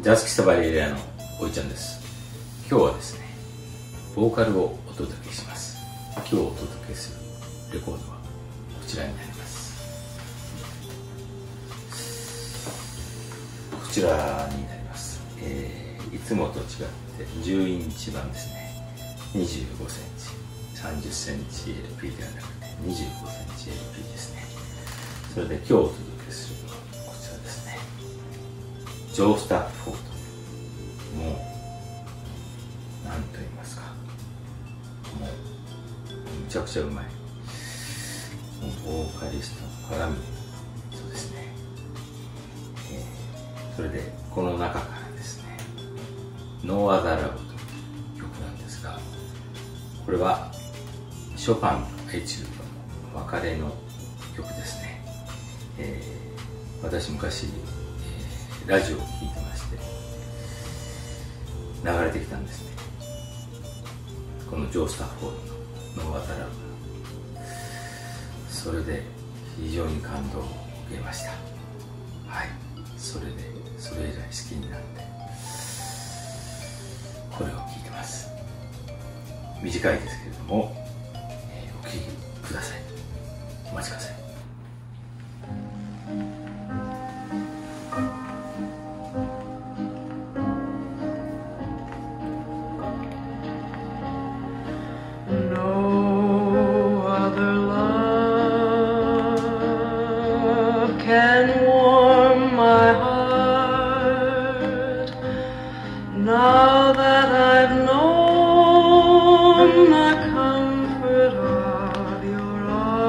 ジャズ喫茶バレリアのおいちゃんです。今日はですね、ボーカルをお届けします。今日お届けするレコードはこちらになります。こちらになります。いつもと違って10インチ版ですね。25センチ、30センチ LP ではなくて25センチ LP ですね。それで今日お届けするのはこちらですね。ジョー・スタッフォード。もう何と言いますか、もうむちゃくちゃうまい。ボーカリストの絡み、そうですね。それでこの中からですね、No Other Love という曲なんですが、これはショパンとエチュードの別れの曲ですね。私昔、ラジオを聴いてまして流れてきたんですね、このジョー・スタッフォードの「ノー・アザ・ラブ」。それで非常に感動を受けました。はい、それ以来好きになってこれを聴いてます。短いですけれども、お聴きください。お待ちください。 Can warm my heart now that I've known the comfort of your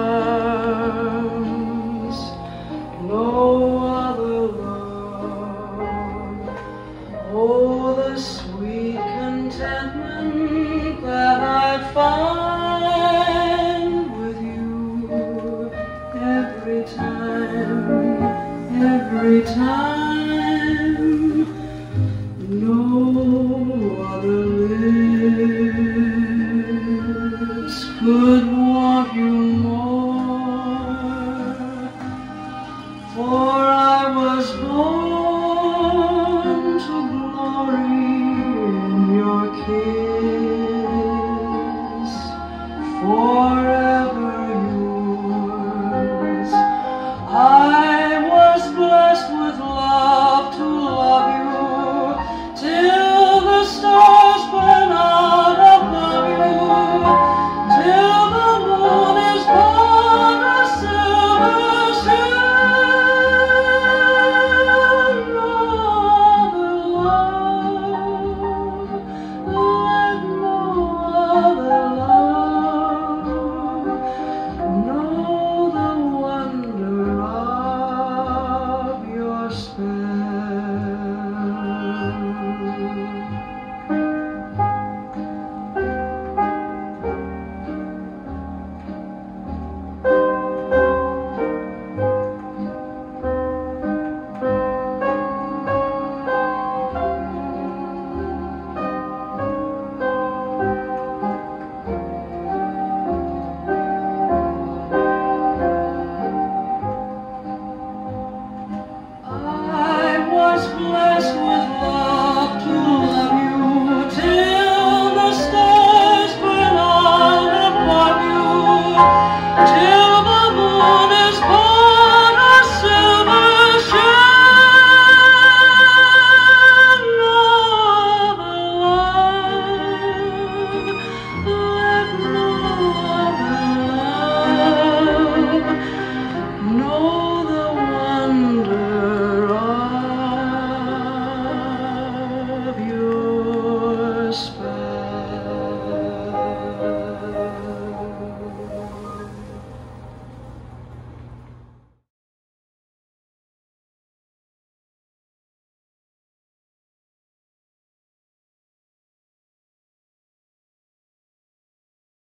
arms. No other love, oh, the sweet contentment that I find with you every time.